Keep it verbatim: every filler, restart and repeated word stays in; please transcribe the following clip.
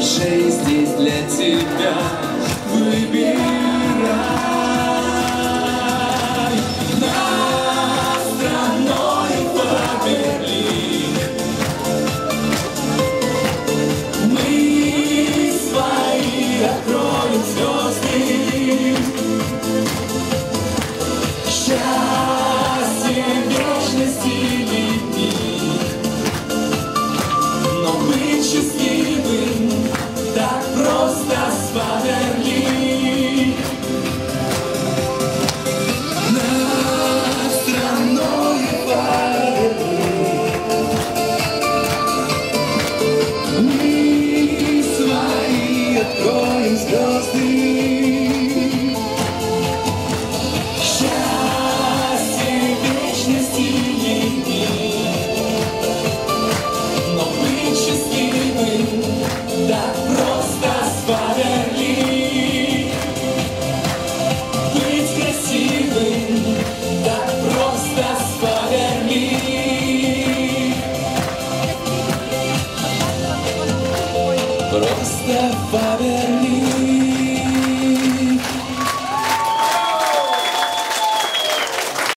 Шея здесь для тебя. Выбирай. Над страной Фаберлик мы свои откроем звезды. Счастье вечности летит, но быть счастливым так просто с Фаберлик. Над страной Фаберлик мы свои откроем звезды. Счастье вечности летит, но быть счастливым так просто с Фаберлик. Быть красивым так просто с Фаберлик. Просто Фаберлик.